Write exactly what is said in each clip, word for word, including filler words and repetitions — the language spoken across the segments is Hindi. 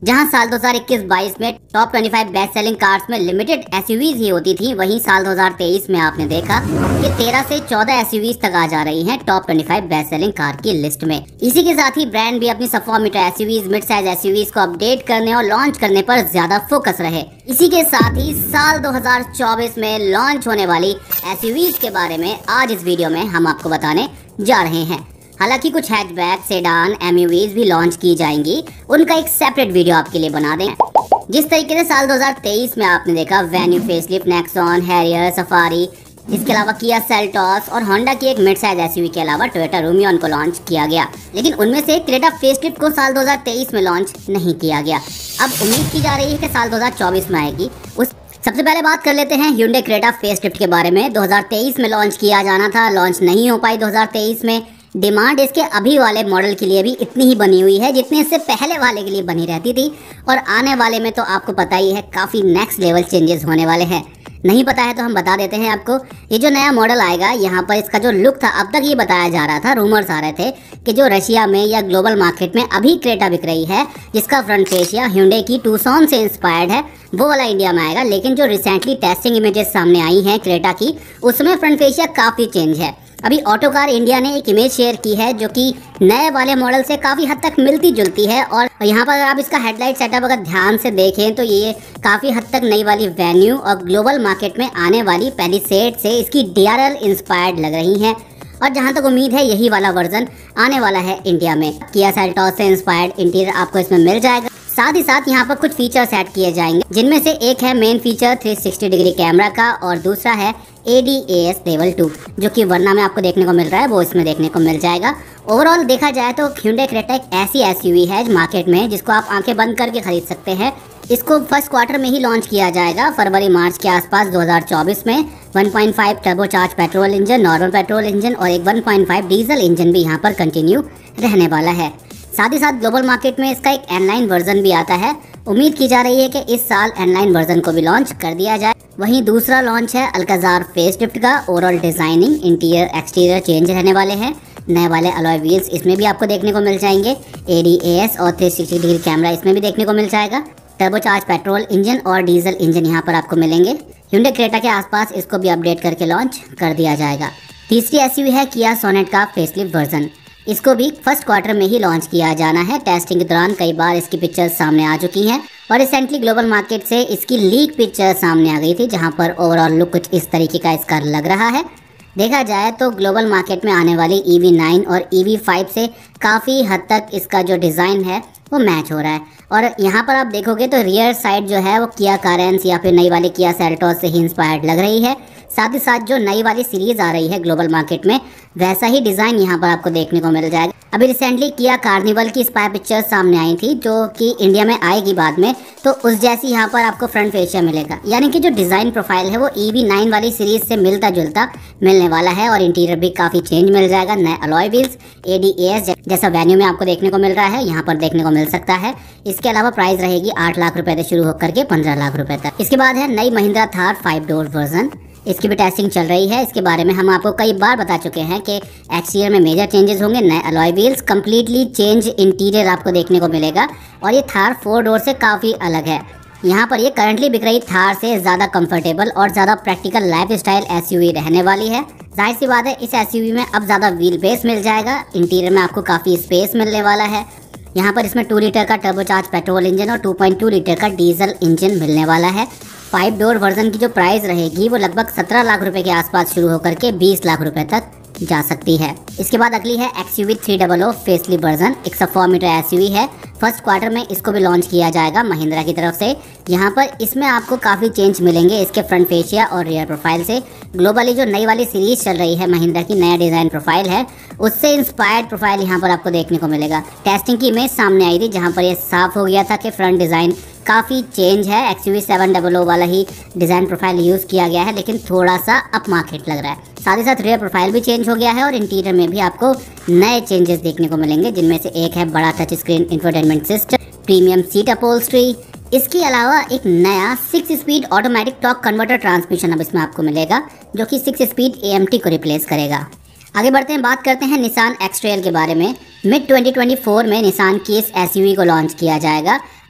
जहां साल दो हज़ार इक्कीस बाईस में टॉप पच्चीस बेस्ट सेलिंग कार्स में लिमिटेड एसयूवीज ही होती थी, वहीं साल दो हज़ार तेईस में आपने देखा कि तेरह से चौदह एसयूवीज तक आ जा रही हैं टॉप पच्चीस बेस्ट सेलिंग कार की लिस्ट में। इसी के साथ ही ब्रांड भी अपनी sub meter SUVs, mid size SUVs को अपडेट करने और लॉन्च करने पर ज्यादा फोकस रहे। इसी के साथ ही साल दो हज़ार चौबीस में लॉन्च होने वाली एसयूवीज के बारे में आज इस वीडियो में हम आपको बताने जा रहे हैं। हालांकि कुछ हैचबैक, सेडान, एमयूवीज भी लॉन्च की जाएंगी, उनका एक सेपरेट वीडियो आपके लिए बना दें। जिस तरीके से साल दो हज़ार तेईस में आपने देखा Venue, facelift, Nexon, Harrier, Safari, इसके अलावा किया सेल्टॉस और होंडा की एक मिड साइज एसयूवी के अलावा टोयोटा रूमियन को लॉन्च किया गया, लेकिन उनमें से क्रेटा फेसलिफ्ट को साल दो हज़ार तेईस में लॉन्च नहीं किया गया। अब उम्मीद की जा रही है कि साल दो हज़ार चौबीस में आएगी। उस सबसे पहले बात कर लेते हैं Hyundai क्रेटा फेसलिफ्ट के बारे में। दो हज़ार तेईस में लॉन्च किया जाना था, लॉन्च नहीं हो पाई दो हज़ार तेईस में। डिमांड इसके अभी वाले मॉडल के लिए भी इतनी ही बनी हुई है जितनी इससे पहले वाले के लिए बनी रहती थी, और आने वाले में तो आपको पता ही है काफ़ी नेक्स्ट लेवल चेंजेस होने वाले हैं। नहीं पता है तो हम बता देते हैं आपको। ये जो नया मॉडल आएगा, यहाँ पर इसका जो लुक था, अब तक ये बताया जा रहा था, रूमर्स आ रहे थे कि जो रशिया में या ग्लोबल मार्केट में अभी क्रेटा बिक रही है जिसका फ्रंट फेसिया Hyundai की टूसॉन से इंस्पायर्ड है, वो वाला इंडिया में आएगा। लेकिन जो रिसेंटली टेस्टिंग इमेजेस सामने आई हैं क्रेटा की, उसमें फ्रंट फेसिया काफ़ी चेंज है। अभी ऑटो कार इंडिया ने एक इमेज शेयर की है जो कि नए वाले मॉडल से काफ़ी हद तक मिलती जुलती है, और यहाँ पर अगर आप इसका हेडलाइट सेटअप अगर ध्यान से देखें तो ये काफ़ी हद तक नई वाली वेन्यू और ग्लोबल मार्केट में आने वाली पैलिसेड से इसकी डीआरएल इंस्पायर्ड लग रही हैं। और जहाँ तक उम्मीद है यही वाला वर्जन आने वाला है इंडिया में। किया सेल्टॉस से इंस्पायर्ड इंटीरियर आपको इसमें मिल जाएगा। साथ ही साथ यहाँ पर कुछ फीचर्स ऐड किए जाएंगे, जिनमें से एक है मेन फीचर तीन सौ साठ डिग्री कैमरा का, और दूसरा है A D A S level two, जो कि वरना में आपको देखने को मिल रहा है वो इसमें देखने को मिल जाएगा। ओवरऑल देखा जाए तो Hyundai क्रेटा एक ऐसी एसयूवी है मार्केट में जिसको आप आंखें बंद करके खरीद सकते हैं। इसको फर्स्ट क्वार्टर में ही लॉन्च किया जाएगा, फरवरी मार्च के आसपास दो हज़ार चौबीस में। One point five turbocharge petrol engine, normal petrol engine और एक one point five diesel engine भी यहाँ पर कंटिन्यू रहने वाला है। साथ ही साथ ग्लोबल मार्केट में इसका एक एनलाइन वर्जन भी आता है। उम्मीद की जा रही है कि इस साल एनलाइन वर्जन को भी लॉन्च कर दिया जाए। वहीं दूसरा लॉन्च है अल्काजार फेसलिफ्ट का। Overall designing, interior, exterior change रहने वाले हैं। नए वाले अलॉय व्हील्स इसमें भी आपको देखने को मिल जाएंगे। ए डी ए एस और तीन सौ साठ डिग्री कैमरा इसमें भी देखने को मिल जाएगा। टर्बोचार्ज पेट्रोल इंजन और डीजल इंजन यहाँ पर आपको मिलेंगे। Hyundai क्रेटा के आसपास इसको भी अपडेट करके लॉन्च कर दिया जाएगा। तीसरी एसयूवी है किया सोनेट का फेसलिफ्ट वर्जन। इसको भी फर्स्ट क्वार्टर में ही लॉन्च किया जाना है। टेस्टिंग के दौरान कई बार इसकी पिक्चर्स सामने आ चुकी हैं, और रिसेंटली ग्लोबल मार्केट से इसकी लीक पिक्चर सामने आ गई थी, जहां पर ओवरऑल लुक कुछ इस तरीके का इसका लग रहा है। देखा जाए तो ग्लोबल मार्केट में आने वाली ई वी नाइन और ई वी फाइव से काफ़ी हद तक इसका जो डिज़ाइन है वो मैच हो रहा है। और यहाँ पर आप देखोगे तो रियर साइड जो है वो किया कारेंस या फिर नई वाली किया सेल्टॉस से ही इंस्पायर्ड लग रही है। साथ ही साथ जो नई वाली सीरीज आ रही है ग्लोबल मार्केट में, वैसा ही डिज़ाइन यहाँ पर आपको देखने को मिल जाएगा। अभी रिसेंटली किया कार्निवल की स्पाई पिक्चर्स सामने आई थी, जो कि इंडिया में आएगी बाद में, तो उस जैसी यहाँ पर आपको फ्रंट फेसिया मिलेगा। यानी कि जो डिज़ाइन प्रोफाइल है वो ई वी नाइन वाली सीरीज से मिलता जुलता मिलने वाला है, और इंटीरियर भी काफ़ी चेंज मिल जाएगा। नए alloy wheels, A D A S जैसा वेन्यू में आपको देखने को मिल रहा है यहाँ पर देखने को मिल सकता है। इसके अलावा प्राइस रहेगी आठ लाख रुपए से शुरू होकर के पंद्रह लाख रुपए तक। इसके बाद है नई Mahindra Thar five door version. इसकी भी टेस्टिंग चल रही है। इसके बारे में हम आपको कई बार बता चुके हैं कि एक्सटीरियर में मेजर चेंजेस होंगे। नए alloy wheels, completely change interior आपको देखने को मिलेगा, और ये थार फोर डोर से काफ़ी अलग है। यहाँ पर ये करंटली बिक रही थार से ज़्यादा कंफर्टेबल और ज़्यादा प्रैक्टिकल लाइफ स्टाइल एसयूवी रहने वाली है। जाहिर सी बात है इस एसयूवी में अब ज़्यादा व्हील बेस मिल जाएगा। इंटीरियर में आपको काफ़ी स्पेस मिलने वाला है। यहाँ पर इसमें टू लीटर का टर्बोचार्ज पेट्रोल इंजन और टू पॉइंट टू लीटर का डीजल इंजन मिलने वाला है। फाइव डोर वर्जन की जो प्राइस रहेगी वो लगभग सत्रह लाख रुपए के आसपास शुरू होकर के बीस लाख रुपए तक जा सकती है। इसके बाद अगली है XUV three double O facelift version. एक सौ चार मीटर एसयूवी है। फर्स्ट क्वार्टर में इसको भी लॉन्च किया जाएगा महिंद्रा की तरफ से। यहाँ पर इसमें आपको काफ़ी चेंज मिलेंगे इसके फ्रंट फेसिया और रियर प्रोफाइल से। ग्लोबली जो नई वाली सीरीज चल रही है महिंद्रा की, नया डिज़ाइन प्रोफाइल है, उससे इंस्पायर्ड प्रोफाइल यहाँ पर आपको देखने को मिलेगा। टेस्टिंग की इमेज सामने आई थी जहाँ पर यह साफ हो गया था कि फ्रंट डिज़ाइन काफ़ी चेंज है। एक्सयूवी सेवन डबल ओ वाला ही डिज़ाइन प्रोफाइल यूज़ किया गया है, लेकिन थोड़ा सा अप मार्केट लग रहा है। साथ ही साथ रियर प्रोफाइल भी चेंज हो गया है, और इंटीरियर में भी आपको नए चेंजेस देखने को मिलेंगे, जिनमें से एक है बड़ा touch screen infotainment system, premium seat upholstery. इसके अलावा एक नया six speed automatic torque converter transmission अब इसमें आपको मिलेगा, जो कि six speed A M T को रिप्लेस करेगा। आगे बढ़ते हैं, बात करते हैं निसान एक्स ट्रेल के बारे में। मिड ट्वेंटी ट्वेंटी फोर में निसान की इस एसयूवी को लॉन्च किया जाएगा,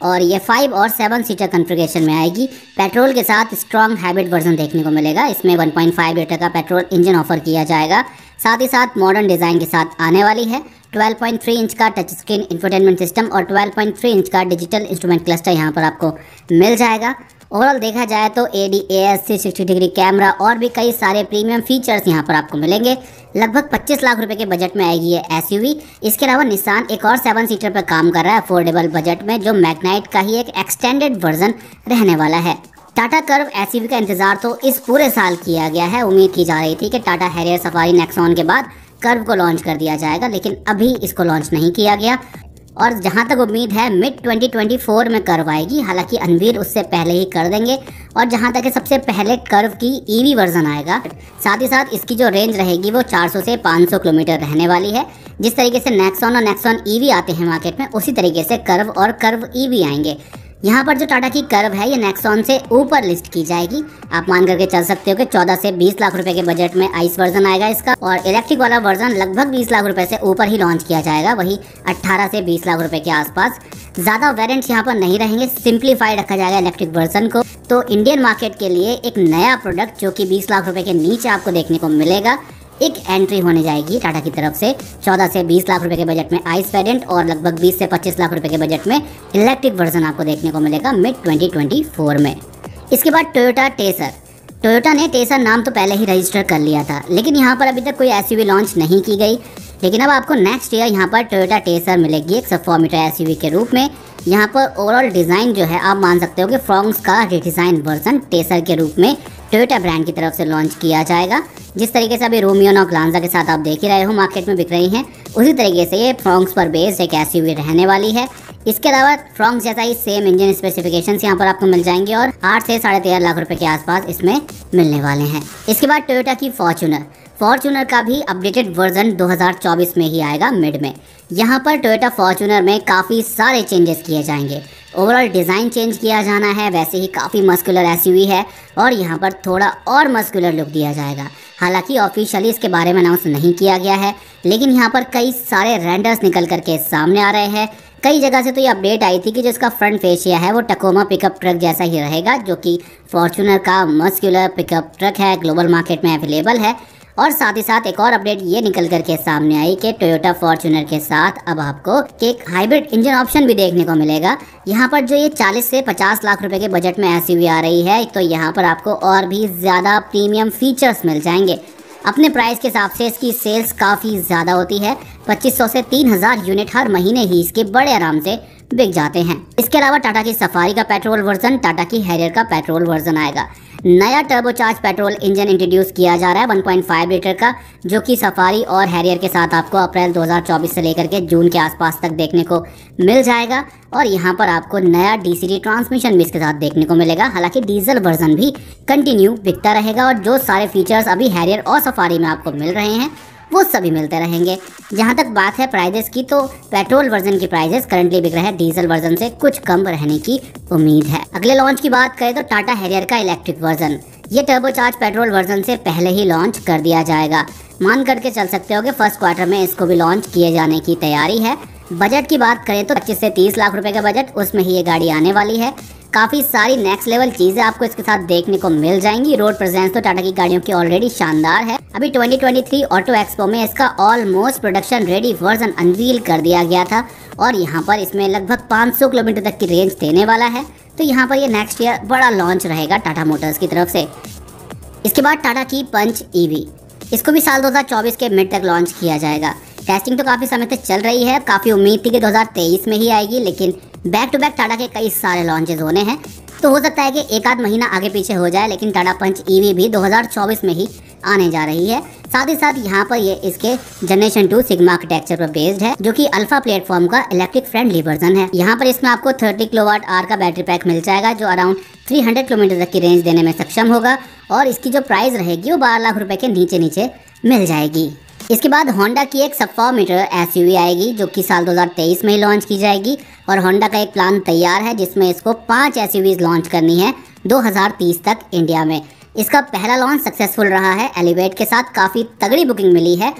और ये फाइव और सेवन सीटर कॉन्फ़िगरेशन में आएगी। पेट्रोल के साथ स्ट्रॉन्ग हाइब्रिड वर्जन देखने को मिलेगा। इसमें वन पॉइंट फाइव लीटर का पेट्रोल इंजन ऑफर किया जाएगा। साथ ही साथ मॉडर्न डिज़ाइन के साथ आने वाली है। ट्वेल्व पॉइंट थ्री इंच का टच स्क्रीन इंफोटेनमेंट सिस्टम और ट्वेल्व पॉइंट थ्री इंच का डिजिटल इंस्ट्रूमेंट क्लस्टर यहाँ पर आपको मिल जाएगा। ओवरऑल देखा जाए तो A D A S three sixty degree camera और भी कई सारे प्रीमियम फीचर्स यहाँ पर आपको मिलेंगे। लगभग पच्चीस लाख रुपए के बजट में आएगी ये एसयूवी। इसके अलावा निसान एक और सेवन सीटर पर काम कर रहा है अफोर्डेबल बजट में, जो मैग्नाइट का ही एक एक्सटेंडेड वर्जन रहने वाला है। टाटा कर्व एसयूवी का इंतजार तो इस पूरे साल किया गया है। उम्मीद की जा रही थी कि टाटा हैरियर सफारी नेक्सॉन के बाद कर्व को लॉन्च कर दिया जाएगा, लेकिन अभी इसको लॉन्च नहीं किया गया और जहां तक उम्मीद है मिड ट्वेंटी ट्वेंटी फोर में कर्व आएगी। हालांकि अनवीर उससे पहले ही कर देंगे और जहां तक सबसे पहले कर्व की ईवी वर्जन आएगा। साथ ही साथ इसकी जो रेंज रहेगी वो चार सौ से पाँच सौ किलोमीटर रहने वाली है। जिस तरीके से नेक्सॉन और नेक्सॉन ईवी आते हैं मार्केट में, उसी तरीके से कर्व और कर्व ईवी आएंगे। यहाँ पर जो टाटा की कर्व है ये नेक्सॉन से ऊपर लिस्ट की जाएगी। आप मान करके चल सकते हो कि चौदह से बीस लाख रुपए के बजट में आइस वर्जन आएगा इसका, और इलेक्ट्रिक वाला वर्जन लगभग बीस लाख रुपए से ऊपर ही लॉन्च किया जाएगा, वही अट्ठारह से बीस लाख रुपए के आसपास। ज़्यादा वेरिएंट्स यहाँ पर नहीं रहेंगे, सिंप्लीफाइड रखा जाएगा इलेक्ट्रिक वर्जन को। तो इंडियन मार्केट के लिए एक नया प्रोडक्ट जो कि बीस लाख रुपए के नीचे आपको देखने को मिलेगा, एक एंट्री होने जाएगी टाटा की तरफ से। चौदह से बीस लाख रुपए के बजट में आइस वेरिएंट और लगभग बीस से पच्चीस लाख रुपए के बजट में इलेक्ट्रिक वर्जन आपको देखने को मिलेगा मिड ट्वेंटी ट्वेंटी फोर में। इसके बाद टोयोटा टेसर। टोयोटा ने टेसर नाम तो पहले ही रजिस्टर कर लिया था, लेकिन यहाँ पर अभी तक कोई एसयूवी लॉन्च नहीं की गई। लेकिन अब आपको नेक्स्ट ईयर यहाँ पर टोयोटा टेसर मिलेगी एक सब फोर मीटर एसयूवी के रूप में। यहाँ पर ओवरऑल डिज़ाइन जो है आप मान सकते हो कि फ्रॉन्क्स का रिडिज़ाइन वर्जन टेसर के रूप में टोयोटा ब्रांड की तरफ से लॉन्च किया जाएगा। जिस तरीके से अभी रोमियो और ग्लांजा के साथ आप देख ही रहे हो मार्केट में बिक रही हैं, उसी तरीके से ये फ्रॉन्क्स पर बेस्ड एक एसयूवी रहने वाली है। इसके अलावा फ्रॉन्क्स जैसा ही सेम इंजन स्पेसिफिकेशंस यहाँ पर आपको मिल जाएंगे और आठ से साढ़े तेरह लाख रुपए के आसपास इसमें मिलने वाले हैं। इसके बाद टोयोटा की फॉर्च्यूनर। फॉर्च्यूनर का भी अपडेटेड वर्जन दो हज़ार चौबीस में ही आएगा मिड में। यहाँ पर टोयोटा फॉर्च्यूनर में काफ़ी सारे चेंजेस किए जाएंगे। ओवरऑल डिज़ाइन चेंज किया जाना है, वैसे ही काफ़ी मस्कुलर एसयूवी है और यहाँ पर थोड़ा और मस्कुलर लुक दिया जाएगा। हालांकि ऑफिशियली इसके बारे में अनाउंस नहीं किया गया है, लेकिन यहाँ पर कई सारे रेंडर्स निकल करके सामने आ रहे हैं। कई जगह से तो ये अपडेट आई थी कि जो इसका फ्रंट फेसिया है वो टकोमा पिकअप ट्रक जैसा ही रहेगा, जो कि फॉर्च्यूनर का मस्कुलर पिकअप ट्रक है, ग्लोबल मार्केट में अवेलेबल है। और साथ ही साथ एक और अपडेट ये निकल करके सामने आई कि टोयोटा फॉर्च्यूनर के साथ अब आपको एक हाइब्रिड इंजन ऑप्शन भी देखने को मिलेगा। यहाँ पर जो ये चालीस से पचास लाख रुपए के बजट में एसयूवी आ रही है, तो यहाँ पर आपको और भी ज़्यादा प्रीमियम फीचर्स मिल जाएंगे। अपने प्राइस के हिसाब से इसकी सेल्स काफ़ी ज़्यादा होती है। पच्चीस सौ से तीन हज़ार यूनिट हर महीने ही इसके बड़े आराम से बिक जाते हैं। इसके अलावा टाटा की सफारी का पेट्रोल वर्जन, टाटा की हैरियर का पेट्रोल वर्जन आएगा। नया टर्बोचार्ज पेट्रोल इंजन इंट्रोड्यूस किया जा रहा है वन पॉइंट फाइव लीटर का, जो कि सफारी और हैरियर के साथ आपको अप्रैल दो हज़ार चौबीस से लेकर के जून के आसपास तक देखने को मिल जाएगा। और यहाँ पर आपको नया डीसीडी ट्रांसमिशन भी इसके साथ देखने को मिलेगा। हालांकि डीजल वर्जन भी कंटिन्यू बिकता रहेगा और जो सारे फीचर्स अभी हैरियर और सफारी में आपको मिल रहे हैं वो सभी मिलते रहेंगे। जहां तक बात है प्राइजेस की, तो पेट्रोल वर्जन की प्राइजेस करंटली बिक रहे हैं डीजल वर्जन से कुछ कम रहने की उम्मीद है। अगले लॉन्च की बात करें तो टाटा हैरियर का इलेक्ट्रिक वर्जन, ये टर्बोचार्ज पेट्रोल वर्जन से पहले ही लॉन्च कर दिया जाएगा। मान करके चल सकते हो कि फर्स्ट क्वार्टर में इसको भी लॉन्च किए जाने की तैयारी है। बजट की बात करें तो पच्चीस से तीस लाख रुपए का बजट, उसमें ही ये गाड़ी आने वाली है। काफ़ी सारी नेक्स्ट लेवल चीज़ें आपको इसके साथ देखने को मिल जाएंगी। रोड प्रेजेंस तो टाटा की गाड़ियों की ऑलरेडी शानदार है। अभी twenty twenty three auto expo में इसका almost production ready version unveil कर दिया गया था और यहाँ पर इसमें लगभग पाँच सौ किलोमीटर तक की रेंज देने वाला है। तो यहाँ पर ये नेक्स्ट ईयर बड़ा लॉन्च रहेगा टाटा मोटर्स की तरफ से। इसके बाद टाटा की पंच ईवी, इसको भी साल दो हज़ार चौबीस के मिड तक लॉन्च किया जाएगा। टेस्टिंग तो काफ़ी समय तक चल रही है, काफ़ी उम्मीद थी कि दो हज़ार तेईस में ही आएगी, लेकिन बैक टू बैक टाटा के कई सारे लॉन्चेस होने हैं, तो हो सकता है कि एक आध महीना आगे पीछे हो जाए, लेकिन टाटा पंच ईवी भी दो हज़ार चौबीस में ही आने जा रही है। साथ ही साथ यहाँ पर ये इसके जनरेशन टू सिग्मा आर्किटेक्चर पर बेस्ड है, जो कि अल्फा प्लेटफॉर्म का इलेक्ट्रिक फ्रेंडली वर्जन है। यहाँ पर इसमें आपको तीस किलोवाट आवर का बैटरी पैक मिल जाएगा, जो अराउंड तीन सौ किलोमीटर तक की रेंज देने में सक्षम होगा और इसकी जो प्राइस रहेगी वो बारह लाख रुपए के नीचे नीचे मिल जाएगी। इसके बाद होंडा की एक सब फोर मीटर एसयूवी आएगी, जो कि साल दो हज़ार तेईस में ही लॉन्च की जाएगी और होंडा का एक प्लान तैयार है जिसमें इसको पाँच एसयूवीज लॉन्च करनी है दो हज़ार तीस तक इंडिया में। इसका पहला लॉन्च सक्सेसफुल रहा है, एलिवेट के साथ काफ़ी तगड़ी बुकिंग मिली है।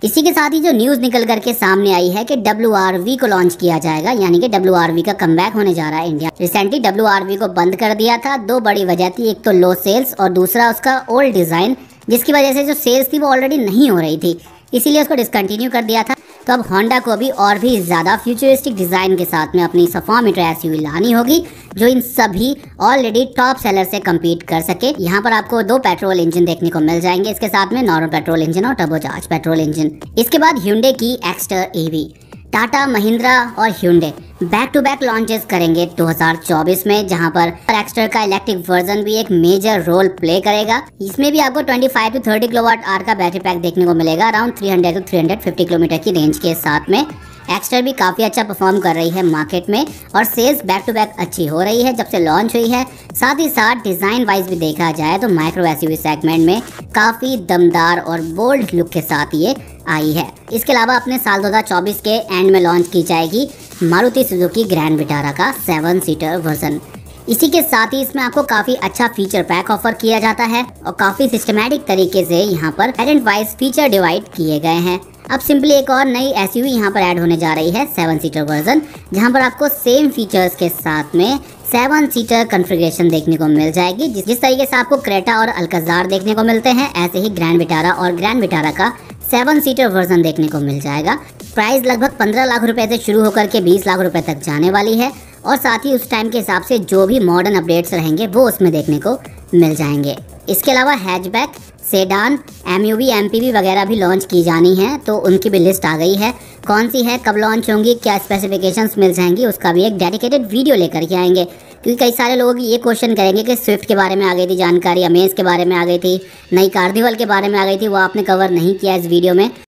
इसी के साथ ही जो न्यूज निकल करके सामने आई है कि डब्ल्यू आर वी को लॉन्च किया जाएगा, यानी कि डब्ल्यू आर वी का कमबैक होने जा रहा है India. Recently W R V को बंद कर दिया था। दो बड़ी वजह थी, एक तो लो सेल्स और दूसरा उसका ओल्ड डिजाइन, जिसकी वजह से जो सेल्स थी वो ऑलरेडी नहीं हो रही थी, इसीलिए उसको डिसकंटिन्यू कर दिया था। तो अब होंडा को भी और भी ज़्यादा फ्यूचरिस्टिक डिज़ाइन के साथ में अपनी सफ़ा मीटर एसयूवी लानी होगी, जो इन सभी ऑलरेडी टॉप सेलर से कम्पीट कर सके। यहाँ पर आपको दो पेट्रोल इंजन देखने को मिल जाएंगे, इसके साथ में नॉर्मल पेट्रोल इंजन और टर्बोचार्ज पेट्रोल इंजन। इसके बाद ह्यूंडे की एक्स्टर ईवी, टाटा, महिंद्रा और Hyundai back to back launches करेंगे दो हज़ार चौबीस में, जहां पर एक्स्टर का इलेक्ट्रिक वर्जन भी एक मेजर रोल प्ले करेगा। इसमें भी आपको पच्चीस टू तीस किलोवाट आवर का बैटरी पैक देखने को मिलेगा, अराउंड तीन सौ टू तीन सौ पचास किलोमीटर की रेंज के साथ में। एक्स्टर भी काफ़ी अच्छा परफॉर्म कर रही है मार्केट में और सेल्स बैक टू बैक अच्छी हो रही है जब से लॉन्च हुई है। साथ ही साथ डिज़ाइन वाइज भी देखा जाए तो माइक्रो एसयूवी सेगमेंट में काफ़ी दमदार और बोल्ड लुक के साथ ये आई है। इसके अलावा अपने साल दो हज़ार चौबीस के एंड में लॉन्च की जाएगी मारुति सुजुकी ग्रैंड विटारा का सेवन सीटर वर्जन। इसी के साथ ही इसमें आपको काफ़ी अच्छा फीचर पैक ऑफर किया जाता है और काफ़ी सिस्टमैटिक तरीके से यहाँ पर वेरिएंट वाइज फीचर डिवाइड किए गए हैं। अब सिंपली एक और नई एसयूवी यहाँ पर ऐड होने जा रही है, सेवन सीटर वर्जन, जहाँ पर आपको सेम फीचर्स के साथ में सेवन सीटर कॉन्फ़िगरेशन देखने को मिल जाएगी। जिस जिस तरीके से आपको क्रेटा और अल्काज़ार देखने को मिलते हैं, ऐसे ही ग्रैंड विटारा और ग्रैंड विटारा का सेवन सीटर वर्जन देखने को मिल जाएगा। प्राइस लगभग पंद्रह लाख रुपए से शुरू होकर के बीस लाख रुपए तक जाने वाली है और साथ ही उस टाइम के हिसाब से जो भी मॉडर्न अपडेट्स रहेंगे वो उसमें देखने को मिल जाएंगे। इसके अलावा हैचबैक, सेडान, एमयूवी, एमपीवी वगैरह भी लॉन्च की जानी है, तो उनकी भी लिस्ट आ गई है। कौन सी है, कब लॉन्च होंगी, क्या स्पेसिफिकेशंस मिल जाएंगी, उसका भी एक डेडिकेटेड वीडियो लेकर के आएंगे। क्योंकि कई सारे लोग ये क्वेश्चन करेंगे कि स्विफ्ट के बारे में आ गई थी जानकारी, अमेज के बारे में आ गई थी, नई कार्निवल के बारे में आ गई थी, वो आपने कवर नहीं किया इस वीडियो में।